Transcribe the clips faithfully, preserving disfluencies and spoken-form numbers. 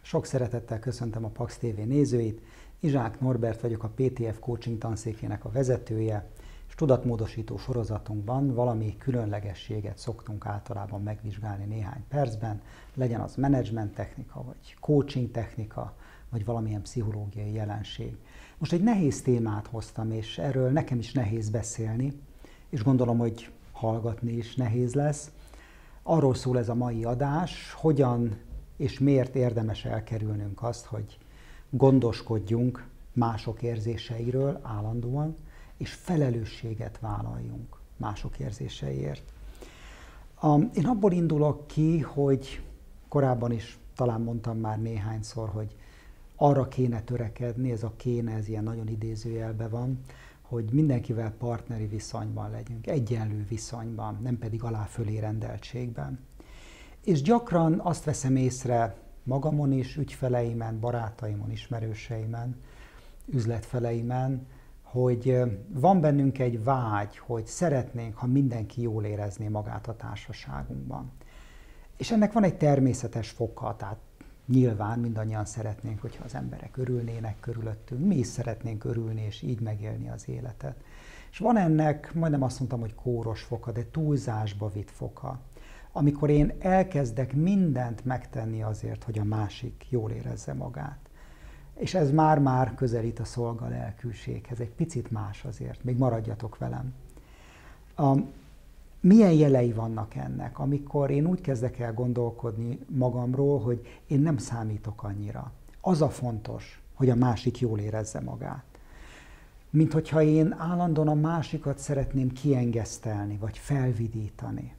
Sok szeretettel köszöntöm a Pax té vé nézőit. Izsák Norbert vagyok, a pé té ef Coaching tanszékének a vezetője, és tudatmódosító sorozatunkban valami különlegességet szoktunk általában megvizsgálni néhány percben, legyen az menedzsment technika, vagy coaching technika, vagy valamilyen pszichológiai jelenség. Most egy nehéz témát hoztam, és erről nekem is nehéz beszélni, és gondolom, hogy hallgatni is nehéz lesz. Arról szól ez a mai adás, hogyan és miért érdemes elkerülnünk azt, hogy gondoskodjunk mások érzéseiről állandóan, és felelősséget vállaljunk mások érzéseiért. Én abból indulok ki, hogy korábban is talán mondtam már néhányszor, hogy arra kéne törekedni, ez a kéne, ez ilyen nagyon idézőjelben van, hogy mindenkivel partneri viszonyban legyünk, egyenlő viszonyban, nem pedig alá-fölé rendeltségben. És gyakran azt veszem észre magamon is, ügyfeleimen, barátaimon, ismerőseimen, üzletfeleimen, hogy van bennünk egy vágy, hogy szeretnénk, ha mindenki jól érezné magát a társaságunkban. És ennek van egy természetes foka, tehát nyilván mindannyian szeretnénk, hogyha az emberek örülnének körülöttünk, mi is szeretnénk örülni és így megélni az életet. És van ennek, majdnem azt mondtam, hogy kóros foka, de túlzásba vitt foka. Amikor én elkezdek mindent megtenni azért, hogy a másik jól érezze magát. És ez már-már közelít a szolgalelkűséghez, egy picit más azért, még maradjatok velem. A, milyen jelei vannak ennek, amikor én úgy kezdek el gondolkodni magamról, hogy én nem számítok annyira. Az a fontos, hogy a másik jól érezze magát. Mint hogyha én állandóan a másikat szeretném kiengesztelni, vagy felvidítani.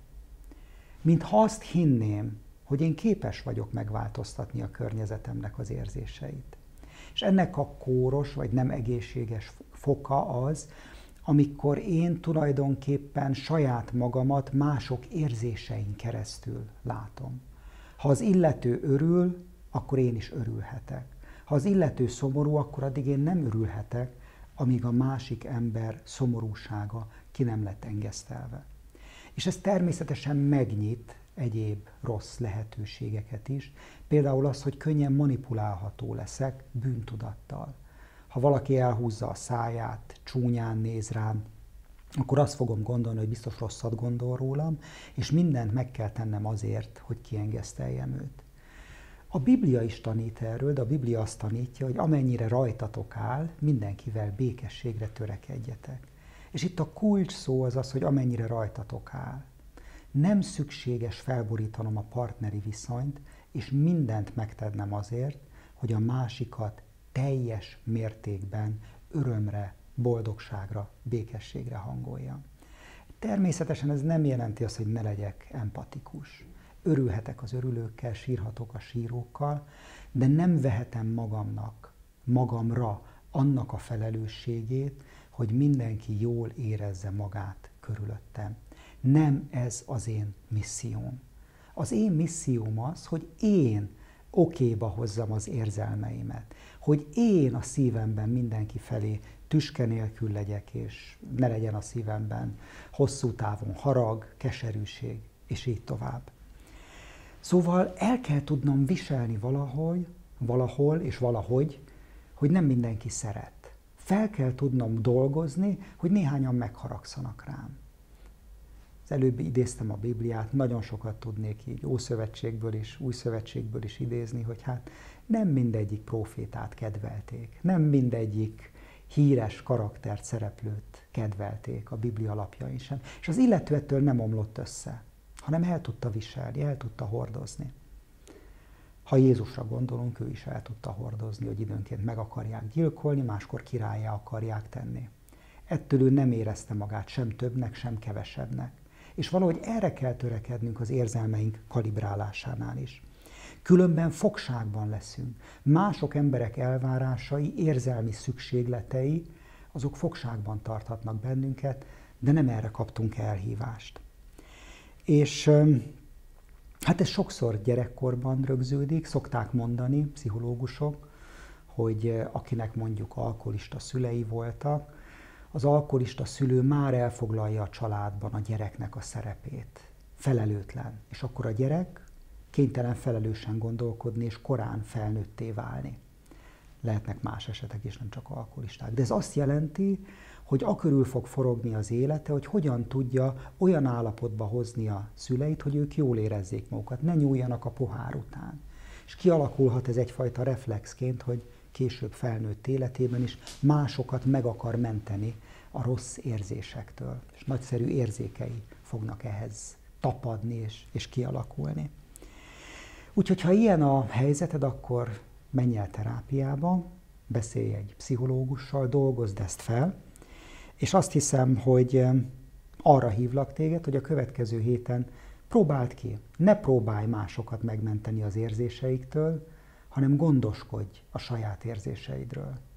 Mintha azt hinném, hogy én képes vagyok megváltoztatni a környezetemnek az érzéseit. És ennek a kóros, vagy nem egészséges foka az, amikor én tulajdonképpen saját magamat mások érzésein keresztül látom. Ha az illető örül, akkor én is örülhetek. Ha az illető szomorú, akkor addig én nem örülhetek, amíg a másik ember szomorúsága ki nem lett engesztelve. És ez természetesen megnyit egyéb rossz lehetőségeket is. Például az, hogy könnyen manipulálható leszek bűntudattal. Ha valaki elhúzza a száját, csúnyán néz rám, akkor azt fogom gondolni, hogy biztos rosszat gondol rólam, és mindent meg kell tennem azért, hogy kiengeszteljem őt. A Biblia is tanít erről, de a Biblia azt tanítja, hogy amennyire rajtatok áll, mindenkivel békességre törekedjetek. És itt a kulcs szó az az, hogy amennyire rajtatok áll. Nem szükséges felborítanom a partneri viszonyt, és mindent megtennem azért, hogy a másikat teljes mértékben örömre, boldogságra, békességre hangoljam. Természetesen ez nem jelenti azt, hogy ne legyek empatikus. Örülhetek az örülőkkel, sírhatok a sírókkal, de nem vehetem magamnak, magamra annak a felelősségét, hogy mindenki jól érezze magát körülöttem. Nem ez az én misszióm. Az én misszióm az, hogy én okéba hozzam az érzelmeimet, hogy én a szívemben mindenki felé tüske nélkül legyek, és ne legyen a szívemben hosszú távon harag, keserűség, és így tovább. Szóval el kell tudnom viselni valahol, valahol és valahogy, hogy nem mindenki szeret. Fel kell tudnom dolgozni, hogy néhányan megharagszanak rám. Az előbb idéztem a Bibliát, nagyon sokat tudnék így Ószövetségből is, Újszövetségből is idézni, hogy hát nem mindegyik prófétát kedvelték, nem mindegyik híres karaktert, szereplőt kedvelték a Biblia alapjain sem. És az illető ettől nem omlott össze, hanem el tudta viselni, el tudta hordozni. Ha Jézusra gondolunk, ő is el tudta hordozni, hogy időnként meg akarják gyilkolni, máskor királlyá akarják tenni. Ettől ő nem érezte magát sem többnek, sem kevesebbnek. És valahogy erre kell törekednünk az érzelmeink kalibrálásánál is. Különben fogságban leszünk. Mások emberek elvárásai, érzelmi szükségletei, azok fogságban tarthatnak bennünket, de nem erre kaptunk elhívást. És hát ez sokszor gyerekkorban rögződik, szokták mondani pszichológusok, hogy akinek mondjuk alkoholista szülei voltak, az alkoholista szülő már elfoglalja a családban a gyereknek a szerepét. Felelőtlen. És akkor a gyerek kénytelen felelősen gondolkodni, és korán felnőtté válni. Lehetnek más esetek is, nem csak alkoholisták. De ez azt jelenti, hogy akörül fog forogni az élete, hogy hogyan tudja olyan állapotba hozni a szüleit, hogy ők jól érezzék magukat, ne nyúljanak a pohár után. És kialakulhat ez egyfajta reflexként, hogy később felnőtt életében is másokat meg akar menteni a rossz érzésektől. És nagyszerű érzékei fognak ehhez tapadni és, és kialakulni. Úgyhogy ha ilyen a helyzeted, akkor menj el terápiába, beszélj egy pszichológussal, dolgozd ezt fel, és azt hiszem, hogy arra hívlak téged, hogy a következő héten próbáld ki. Ne próbálj másokat megmenteni az érzéseiktől, hanem gondoskodj a saját érzéseidről.